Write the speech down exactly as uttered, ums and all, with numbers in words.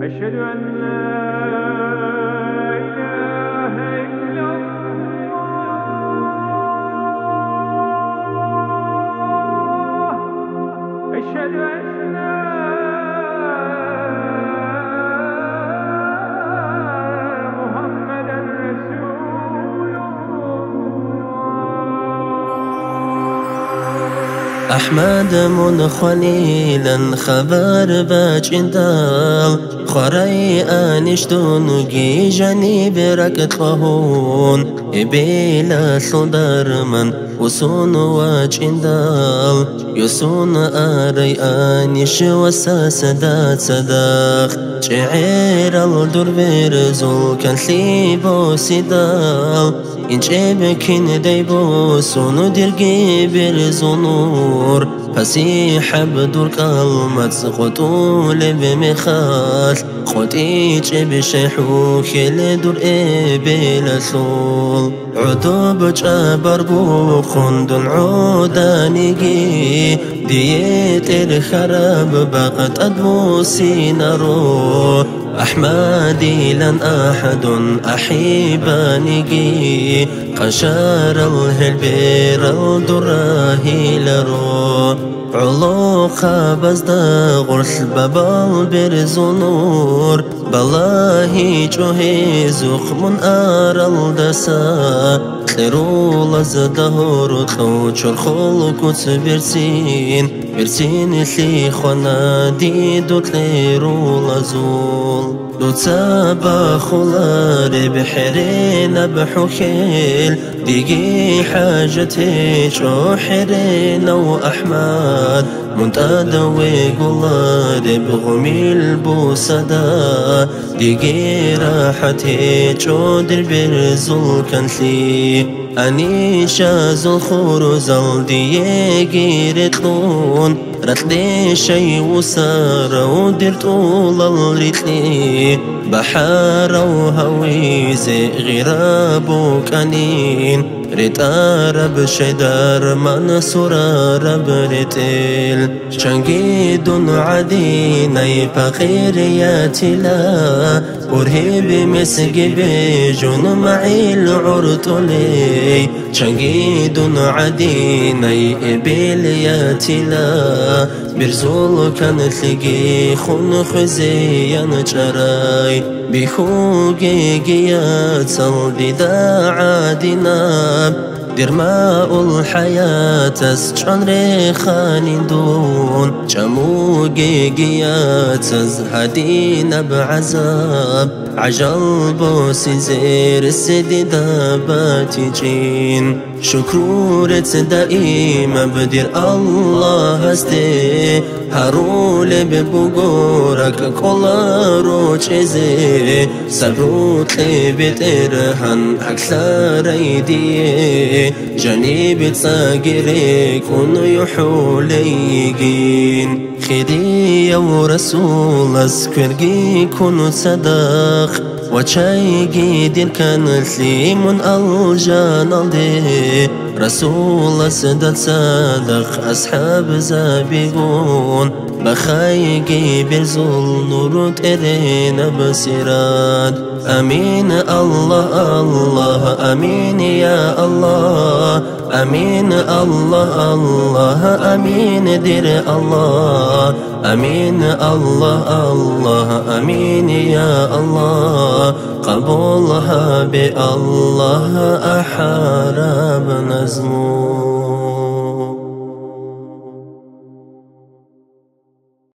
أشهد أن لا إله إلا الله أشهد أن محمدا رسول الله أحمد من خليلا خبر باجندال خري آنشتون جي جانب ركتلهون إبيلا صدرمن وسون واجندال يسون آري آنش وساسدات صداخ شعير الدور برزول كان سيبو سيدال إنجبكين ديبو سونو ديرجي برزونور فسيح بدور كلمة قطول بمخاش قطيج بشيحوك لدور إبلا سول عدوب جابر بوخون دون عودانيجي ديت الخراب بقت أدبو سينارو أحمدي لن أحد أحيبانيجي قشار الهلبير الدراهي لرو علوخا بزدا غرس بابال برزونور بلاهي جوهي زوخ من آرال دسا خيرو لزدهور تلو چرخول كوت برسين برسين لي خوانا دي دوت ليرو لزول دو تابا خلار بحرين بحوخيل ديجي حاجتي شو حرين وأحمد منتدوي قلار بغمي البوسدا ديجي راحتي شو دربر زول كنتلي أني شازل خورزل ديجي رتلون رتلي شي وسار ودرت طول الرتلي بحار وهوي زي غراب كنين رتارب شدار منصور رب رتل شنجيد عديني فخير ياتلا ورهب مسجي بجون معي العرطلي شنجيد عديني إبل ياتلا برزول كانت لقي خون خزيان جراي بخوجي جيات صلدي دا عادنا درماء الحياة تسجن ريخان دون جموجي جيات تزهدين بعذاب عجل بوسي زير السدي داباتي جين شكرورة دائما بدير الله استي هارول ببقورك كولا روچزي سبروت لي بترهن أكثر ايدي جانب تصاقري كن يحوليجين خدي يا رسول اسكرجي كن صدق وشايجي دير كانت لي من الجان دي رسول سدد صادق أصحاب زابقون بخايجي برزول نور ترين بسراد أمين الله الله أمين يا الله أمين الله الله أمين دير الله أمين الله الله أمين يا الله قبولها بالله أحارب نزمو